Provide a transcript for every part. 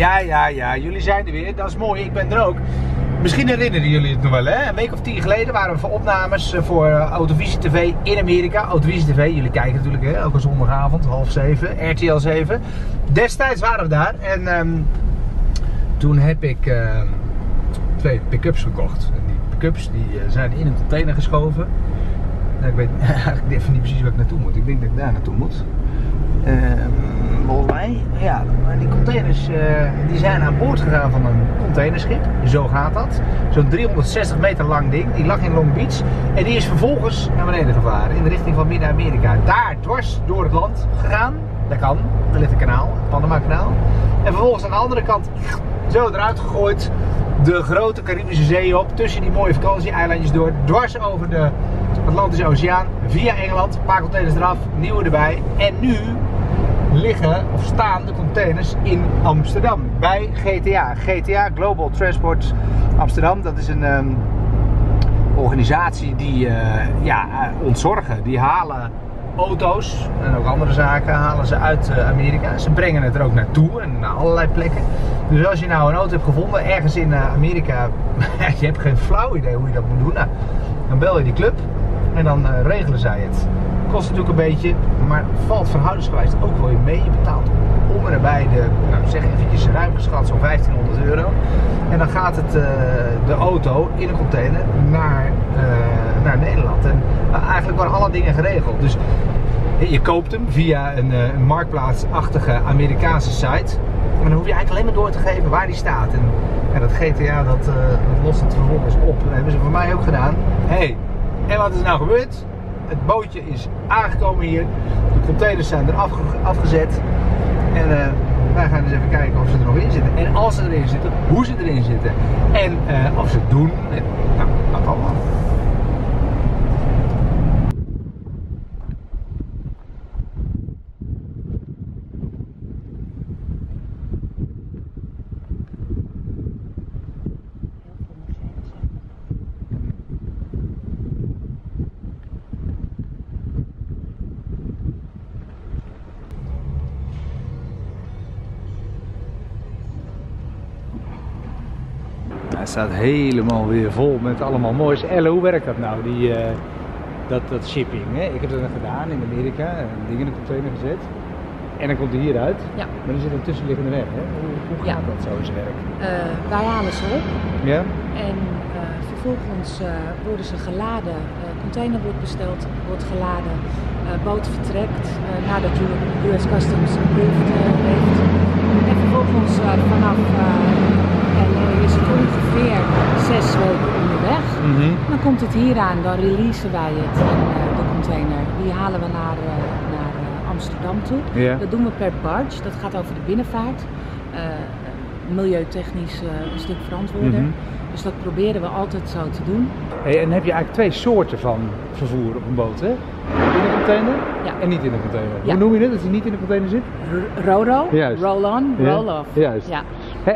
Ja, jullie zijn er weer. Dat is mooi. Ik ben er ook. Misschien herinneren jullie het nog wel, hè? Een week of 10 geleden waren we voor opnames voor Autovisie TV in Amerika. Autovisie TV, jullie kijken natuurlijk, hè? Elke zondagavond, 6:30, RTL 7. Destijds waren we daar en toen heb ik 2 pick-ups gekocht. En die pick-ups die zijn in een container geschoven. Nou, ik weet eigenlijk even niet precies waar ik naartoe moet. Ik denk dat ik daar naartoe moet. Volgens mij, ja, maar die containers die zijn aan boord gegaan van een containerschip. Zo gaat dat. Zo'n 360 meter lang ding. Die lag in Long Beach. En die is vervolgens naar beneden gevaren in de richting van Midden-Amerika. Daar dwars door het land gegaan. Dat kan. Er ligt een kanaal, het Panama-kanaal. En vervolgens aan de andere kant zo eruit gegooid. De grote Caribische Zee op. Tussen die mooie vakantie-eilandjes door. Dwars over de Atlantische Oceaan. Via Engeland. Een paar containers eraf. Nieuwe erbij. En nu liggen of staan de containers in Amsterdam bij GTA. GTA Global Transport Amsterdam, dat is een organisatie die ontzorgen. Die halen auto's en ook andere zaken halen ze uit Amerika. Ze brengen het er ook naartoe en naar allerlei plekken. Dus als je nou een auto hebt gevonden ergens in Amerika, je hebt geen flauw idee hoe je dat moet doen. Nou, dan bel je die club en dan regelen zij het. Kost natuurlijk een beetje, maar valt verhoudingsgewijs ook wel mee. Je betaalt om en nabij de, nou zeg eventjes ruim geschat, zo'n €1500. En dan gaat het, de auto in een container naar Nederland. En eigenlijk worden alle dingen geregeld. Dus je koopt hem via een marktplaatsachtige Amerikaanse site. En dan hoef je eigenlijk alleen maar door te geven waar die staat. En dat GTA dat lost het vervolgens op. Dat hebben ze voor mij ook gedaan. Hey, en wat is er nou gebeurd? Het bootje is aangekomen hier, de containers zijn er afgezet en wij gaan eens even kijken of ze er nog in zitten. En als ze erin zitten, hoe ze erin zitten en of ze het doen, nou, dat allemaal. Hij staat helemaal weer vol met allemaal moois. Elle, hoe werkt dat nou, dat shipping? Hè? Ik heb dat gedaan in Amerika, een ding in de container gezet. En dan komt hij hieruit. Ja. Maar er zit een tussenliggende weg. Hè? Hoe gaat dat zo in zijn werk? Wij halen ze op. Ja. En vervolgens worden ze geladen. Container wordt besteld, wordt geladen. Boot vertrekt nadat US Customs approved heeft. En vervolgens vanaf is het ongeveer 6 weken onderweg. Dan komt het hier aan, dan releasen wij het in de container. Die halen we naar Amsterdam toe. Yeah. Dat doen we per barge, dat gaat over de binnenvaart. Milieutechnisch een stuk verantwoorder. Dus dat proberen we altijd zo te doen. Hey, en heb je eigenlijk 2 soorten van vervoer op een boot, hè? In een container en niet in een container. Ja. Hoe noem je het als hij niet in een container zit? Ro-ro, roll-on, roll-off. Juist. Ja.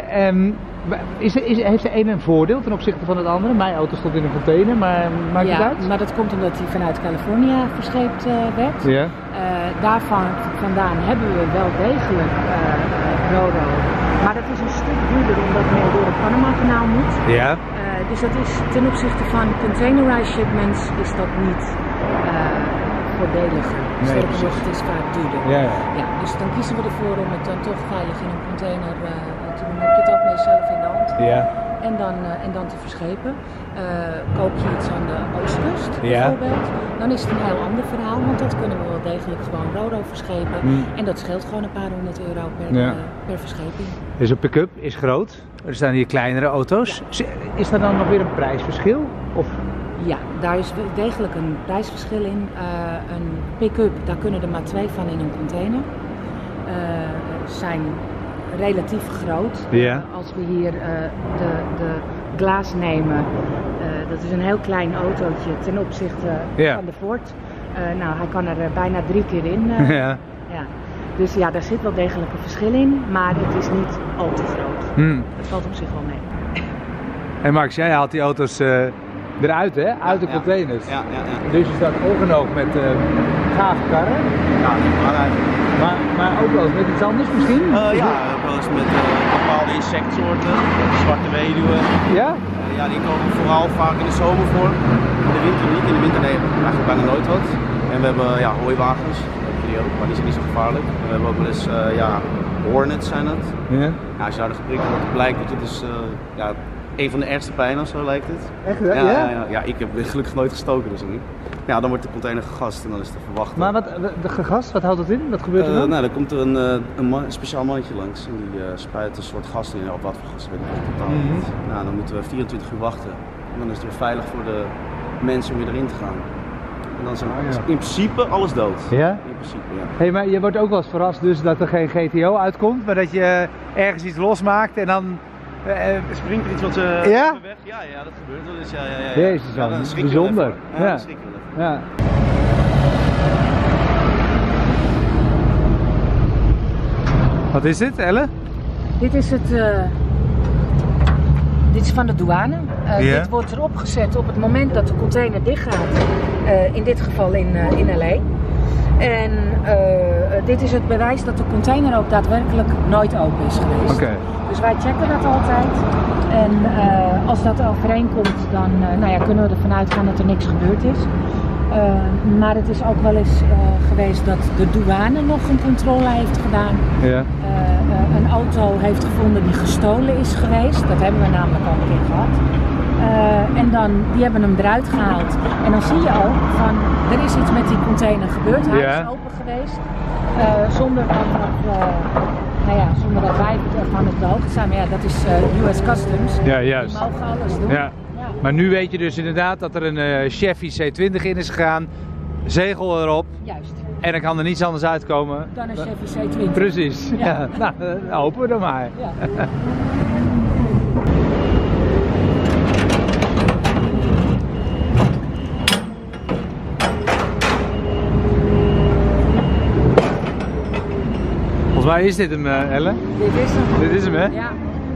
Heeft de ene een voordeel ten opzichte van het andere? Mijn auto stond in een container, maar maakt het uit? Maar dat komt omdat hij vanuit Californië verscheept werd. Ja. Vandaan hebben we wel degelijk ro-ro. Maar dat is een stuk duurder omdat men door het Panama-kanaal moet. Ja. Dus dat is ten opzichte van containerized shipments is dat niet voordeliger. Nee, het is vaak duurder. Ja, dus dan kiezen we ervoor om het dan toch veilig in een container te doen. Dan heb je het ook mee zelf in de hand. Ja. En dan te verschepen. Koop je iets aan de oostkust bijvoorbeeld, dan is het een heel ander verhaal, want dat kunnen we wel degelijk gewoon ro-ro verschepen. En dat scheelt gewoon een paar €100 per verscheping. Dus een pick-up is groot. Er staan hier kleinere auto's. Ja. Is er dan nog weer een prijsverschil? Of? Ja, daar is degelijk een prijsverschil in. Een pick-up, daar kunnen er maar 2 van in een container. Zijn relatief groot. Ja. Als we hier de Glass nemen, dat is een heel klein autootje ten opzichte van de Ford. Nou, hij kan er bijna 3 keer in. Ja. Dus ja, daar zit wel degelijk een verschil in, maar het is niet al te groot. Het valt op zich wel mee. En Max, jij haalt die auto's eruit, hè? Uit de containers. Ja. Dus je staat ongenoog met gave karren. Ja, maar ook wel eens met iets anders misschien? Ja, wel eens met normaal bepaalde insectsoorten, zwarte weduwen. Ja? Ja, die komen vooral vaak in de zomer voor. In de winter niet. In de winter nee, eigenlijk bijna nooit wat. En we hebben ja, hooiwagens, die ook, maar die zijn niet zo gevaarlijk. En we hebben ook wel eens hornets zijn het. Ja. Ja, als je daar geprikt wordt, blijkt dat je dus ja, een van de ergste pijnen of zo lijkt het. Echt hè? Ja, ik heb gelukkig nooit gestoken dus niet. Ja, dan wordt de container gegast en dan is het te verwachten. Maar de gegast, wat houdt dat in? Wat gebeurt er dan? Nou, dan komt er een speciaal mannetje langs en die spuit een soort gas in, op wat voor gas weet ik totaal niet. Nou, dan moeten we 24 uur wachten en dan is het weer veilig voor de mensen om weer erin te gaan. En dan is in principe alles dood. Ja? In principe, ja. Hey, maar je wordt ook wel eens verrast dus dat er geen GTO uitkomt, maar dat je ergens iets losmaakt en dan... Springt er iets wat ja? weg? Ja, dat gebeurt wel eens. Ja. Jezus, ja, dan schrik je bijzonder. wel even. Ja, dan schrik je wel even. Ja. Wat is dit, Elle? Dit is dit is van de douane. Dit wordt erop gezet op het moment dat de container dichtgaat. In dit geval in LA. En dit is het bewijs dat de container ook daadwerkelijk nooit open is geweest. Okay. Dus wij checken dat altijd. En als dat overeenkomt, dan kunnen we ervan uitgaan dat er niks gebeurd is. Maar het is ook wel eens geweest dat de douane nog een controle heeft gedaan. Ja. Een auto heeft gevonden die gestolen is geweest. Dat hebben we namelijk al een keer gehad. En die hebben hem eruit gehaald. En dan zie je ook van, er is iets met die container gebeurd. Hij is open geweest. Zonder dat wij ervan op de hoogte zijn. Maar ja, dat is US Customs. Ja, juist. Die mogen alles doen. Ja. Maar nu weet je dus inderdaad dat er een Chevy C20 in is gegaan. Zegel erop. Juist. En dan kan er niets anders uitkomen. Dan een Chevy C20. Precies. Ja. Nou, hopen we dan maar. Ja. Volgens mij is dit hem, Elle? Dit is hem. Dit is hem, hè? Ja.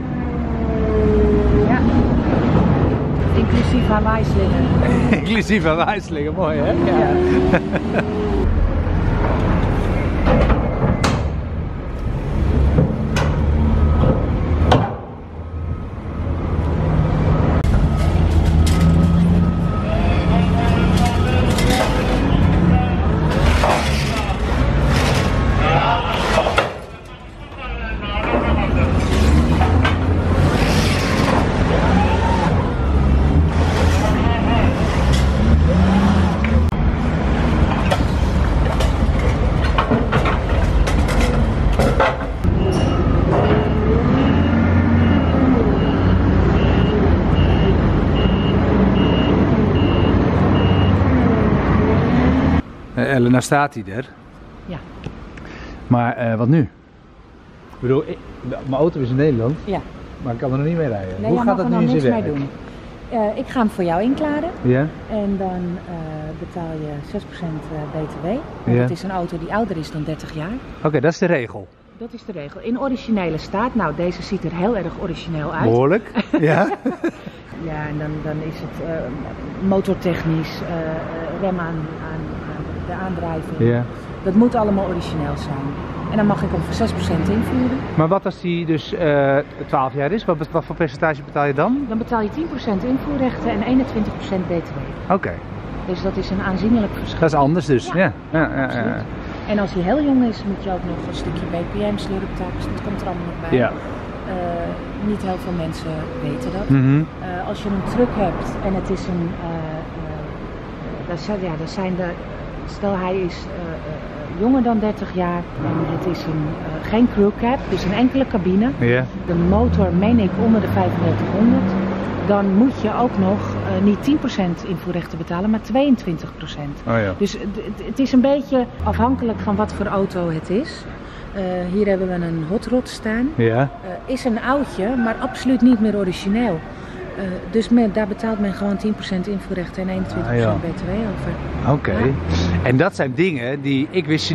Ja. Inclusief haar wijslingen. Inclusief haar wijslingen, mooi hè? Ja. Elle, nou staat hij er. Ja. Maar wat nu? Ik bedoel, mijn auto is in Nederland, Ja. maar ik kan er nog niet mee rijden. Nee, hoe gaat dat nu in zijn werk? doen. Ik ga hem voor jou inklaren. Ja. En dan betaal je 6% BTW. Want het is een auto die ouder is dan 30 jaar. Oké, dat is de regel. Dat is de regel. In originele staat. Nou, deze ziet er heel erg origineel uit. Behoorlijk. Ja. Ja, en dan is het motortechnisch, rem aan de aandrijving. Ja. Dat moet allemaal origineel zijn. En dan mag ik hem voor 6% invoeren. Maar wat als die dus 12 jaar is? Wat voor percentage betaal je dan? Dan betaal je 10% invoerrechten en 21% BTW. Oké. Dus dat is een aanzienlijk verschil. Dat is anders dus. Ja. Ja. Absoluut. En als hij heel jong is, moet je ook nog een stukje BPM, slurptax, dat komt er allemaal nog bij. Ja. Niet heel veel mensen weten dat. Als je een truck hebt en het is een, stel hij is jonger dan 30 jaar en het is geen crew cab, dus een enkele cabine. Ja. De motor meen ik onder de 3500. Dan moet je ook nog niet 10% invoerrechten betalen, maar 22%. Oh ja. Dus het is een beetje afhankelijk van wat voor auto het is. Hier hebben we een hot rod staan. Ja. Is een oudje, maar absoluut niet meer origineel. Dus daar betaalt men gewoon 10% invoerrechten en 21% BTW over. Oké. En dat zijn dingen die, ik wist ze niet,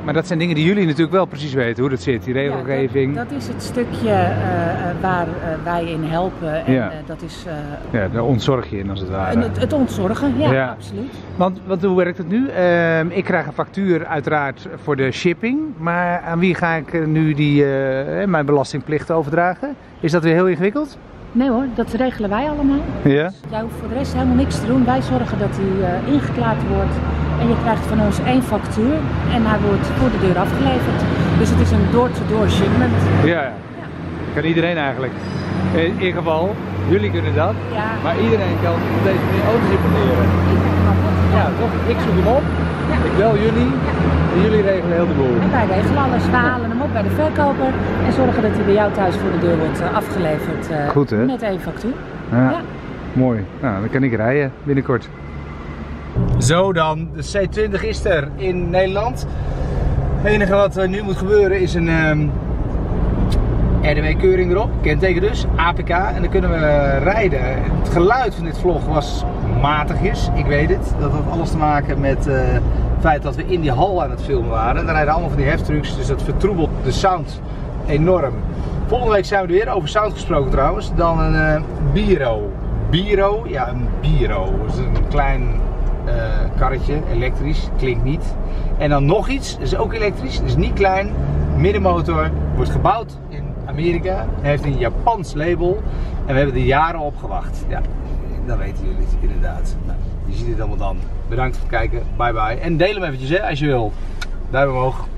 Maar dat zijn dingen die jullie natuurlijk wel precies weten, hoe dat zit, die regelgeving. Ja, dat is het stukje waar wij in helpen. En, dat is, ja, daar ontzorg je in als het ware. Het ontzorgen, ja, absoluut. Want hoe werkt het nu? Ik krijg een factuur uiteraard voor de shipping, maar aan wie ga ik nu mijn belastingplicht overdragen? Is dat weer heel ingewikkeld? Nee hoor, dat regelen wij allemaal. Ja? Dus jij hoeft voor de rest helemaal niks te doen. Wij zorgen dat hij ingeklaard wordt. En je krijgt van ons 1 factuur en hij wordt voor de deur afgeleverd. Dus het is een door-to-door shipment. Ja, kan iedereen eigenlijk. In ieder geval, jullie kunnen dat, maar iedereen kan op deze manier auto's importeren. Ja, toch? Ik zoek hem op, ik bel jullie en jullie regelen heel de boel. En wij regelen alles, we halen hem op bij de verkoper en zorgen dat hij bij jou thuis voor de deur wordt afgeleverd. Goed, hè? Met 1 factuur. Ja. Mooi, nou dan kan ik rijden binnenkort. Zo dan, de C20 is er in Nederland. Het enige wat nu moet gebeuren is een RDW-keuring erop, kenteken dus, APK, en dan kunnen we rijden. Het geluid van dit vlog was matigjes, ik weet het. Dat had alles te maken met het feit dat we in die hal aan het filmen waren. En daar rijden allemaal van die heftrucks, dus dat vertroebelt de sound enorm. Volgende week zijn we er weer, over sound gesproken trouwens, dan een Biro. Biro, ja een Biro, dat is een klein karretje, elektrisch, klinkt niet. En dan nog iets, dat is ook elektrisch, is niet klein, middenmotor, wordt gebouwd in Amerika, heeft een Japans label en we hebben er jaren op gewacht. Ja, dat weten jullie inderdaad. Nou, je ziet het allemaal dan. Bedankt voor het kijken, bye bye. En deel hem eventjes hè, als je wil. Duim omhoog.